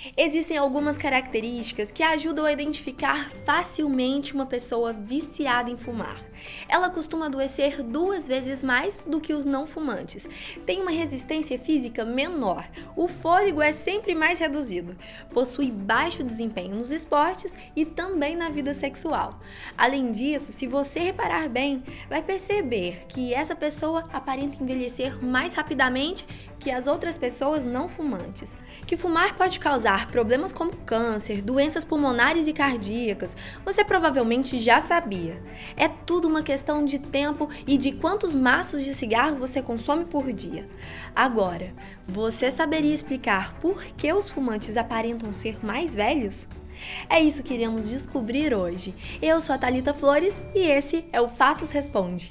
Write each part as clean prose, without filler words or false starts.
Existem algumas características que ajudam a identificar facilmente uma pessoa viciada em fumar. Ela costuma adoecer 2 vezes mais do que os não fumantes, tem uma resistência física menor, o fôlego é sempre mais reduzido, possui baixo desempenho nos esportes e também na vida sexual. Além disso, se você reparar bem, vai perceber que essa pessoa aparenta envelhecer mais rapidamente que as outras pessoas não fumantes. Que fumar pode causar problemas como câncer, doenças pulmonares e cardíacas, você provavelmente já sabia. É tudo uma questão de tempo e de quantos maços de cigarro você consome por dia. Agora, você saberia explicar por que os fumantes aparentam ser mais velhos? É isso que iremos descobrir hoje. Eu sou a Thalita Flores e esse é o Fatos Responde.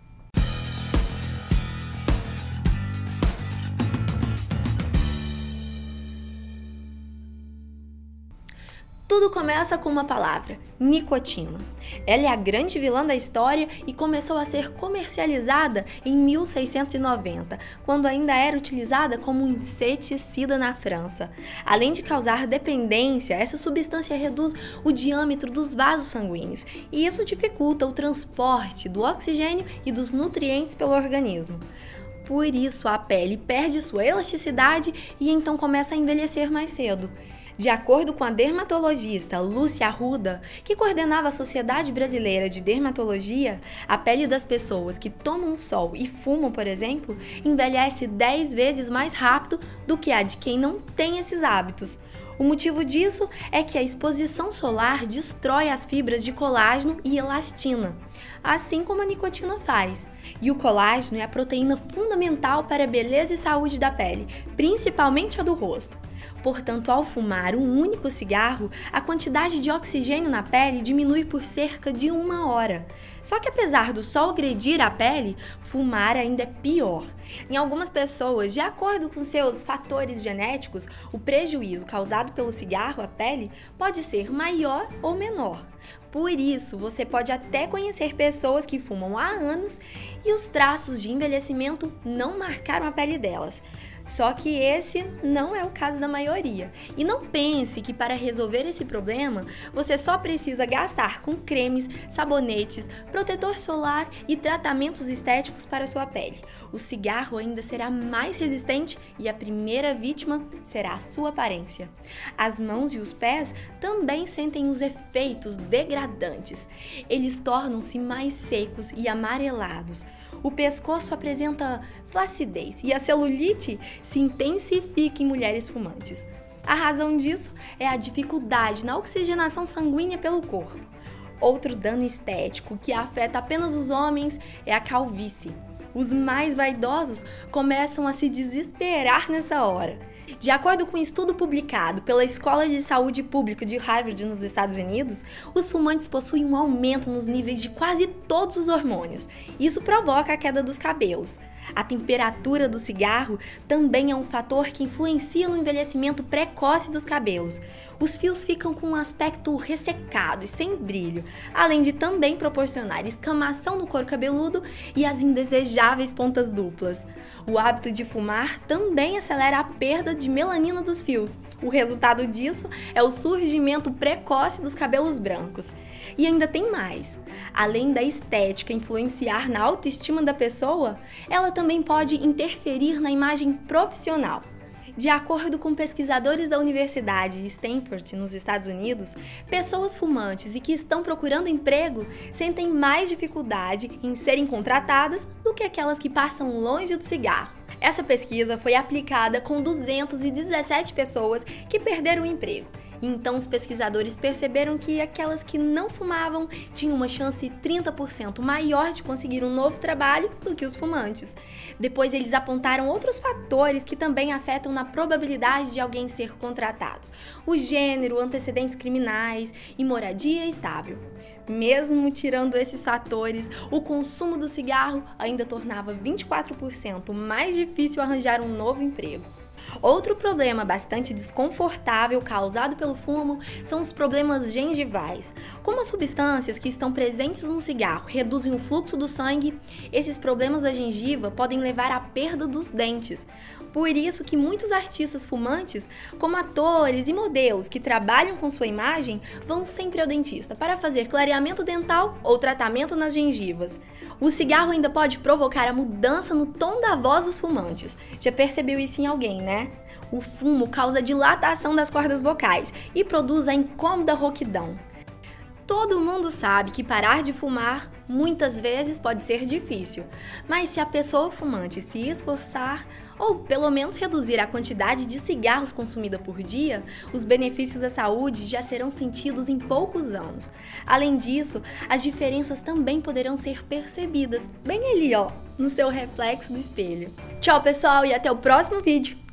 Tudo começa com uma palavra, nicotina. Ela é a grande vilã da história e começou a ser comercializada em 1690, quando ainda era utilizada como um inseticida na França. Além de causar dependência, essa substância reduz o diâmetro dos vasos sanguíneos e isso dificulta o transporte do oxigênio e dos nutrientes pelo organismo. Por isso, a pele perde sua elasticidade e então começa a envelhecer mais cedo. De acordo com a dermatologista Lúcia Arruda, que coordenava a Sociedade Brasileira de Dermatologia, a pele das pessoas que tomam sol e fumam, por exemplo, envelhece 10 vezes mais rápido do que a de quem não tem esses hábitos. O motivo disso é que a exposição solar destrói as fibras de colágeno e elastina, assim como a nicotina faz. E o colágeno é a proteína fundamental para a beleza e saúde da pele, principalmente a do rosto. Portanto, ao fumar um único cigarro, a quantidade de oxigênio na pele diminui por cerca de 1 hora. Só que apesar do sol agredir a pele, fumar ainda é pior. Em algumas pessoas, de acordo com seus fatores genéticos, o prejuízo causado pelo cigarro à pele pode ser maior ou menor. Por isso, você pode até conhecer pessoas que fumam há anos e os traços de envelhecimento não marcaram a pele delas. Só que esse não é o caso da maioria. E não pense que para resolver esse problema, você só precisa gastar com cremes, sabonetes, protetor solar e tratamentos estéticos para a sua pele. O cigarro ainda será mais resistente e a primeira vítima será a sua aparência. As mãos e os pés também sentem os efeitos degradantes. Eles tornam-se mais secos e amarelados. O pescoço apresenta flacidez e a celulite se intensifica em mulheres fumantes. A razão disso é a dificuldade na oxigenação sanguínea pelo corpo. Outro dano estético que afeta apenas os homens é a calvície. Os mais vaidosos começam a se desesperar nessa hora. De acordo com um estudo publicado pela Escola de Saúde Pública de Harvard nos Estados Unidos, os fumantes possuem um aumento nos níveis de quase todos os hormônios. Isso provoca a queda dos cabelos. A temperatura do cigarro também é um fator que influencia no envelhecimento precoce dos cabelos. Os fios ficam com um aspecto ressecado e sem brilho, além de também proporcionar escamação no couro cabeludo e as indesejáveis pontas duplas. O hábito de fumar também acelera a perda de melanina dos fios. O resultado disso é o surgimento precoce dos cabelos brancos. E ainda tem mais. Além da estética influenciar na autoestima da pessoa, ela também pode interferir na imagem profissional. De acordo com pesquisadores da Universidade de Stanford, nos Estados Unidos, pessoas fumantes e que estão procurando emprego sentem mais dificuldade em serem contratadas do que aquelas que passam longe do cigarro. Essa pesquisa foi aplicada com 217 pessoas que perderam o emprego. Então, os pesquisadores perceberam que aquelas que não fumavam tinham uma chance 30% maior de conseguir um novo trabalho do que os fumantes. Depois, eles apontaram outros fatores que também afetam na probabilidade de alguém ser contratado: o gênero, antecedentes criminais e moradia estável. Mesmo tirando esses fatores, o consumo do cigarro ainda tornava 24% mais difícil arranjar um novo emprego. Outro problema bastante desconfortável causado pelo fumo são os problemas gengivais. Como as substâncias que estão presentes no cigarro reduzem o fluxo do sangue, esses problemas da gengiva podem levar à perda dos dentes. Por isso que muitos artistas fumantes, como atores e modelos que trabalham com sua imagem, vão sempre ao dentista para fazer clareamento dental ou tratamento nas gengivas. O cigarro ainda pode provocar a mudança no tom da voz dos fumantes. Já percebeu isso em alguém, né? O fumo causa dilatação das cordas vocais e produz a incômoda rouquidão. Todo mundo sabe que parar de fumar muitas vezes pode ser difícil, mas se a pessoa fumante se esforçar, ou pelo menos reduzir a quantidade de cigarros consumida por dia, os benefícios à saúde já serão sentidos em poucos anos. Além disso, as diferenças também poderão ser percebidas, bem ali, ó, no seu reflexo do espelho. Tchau, pessoal, e até o próximo vídeo!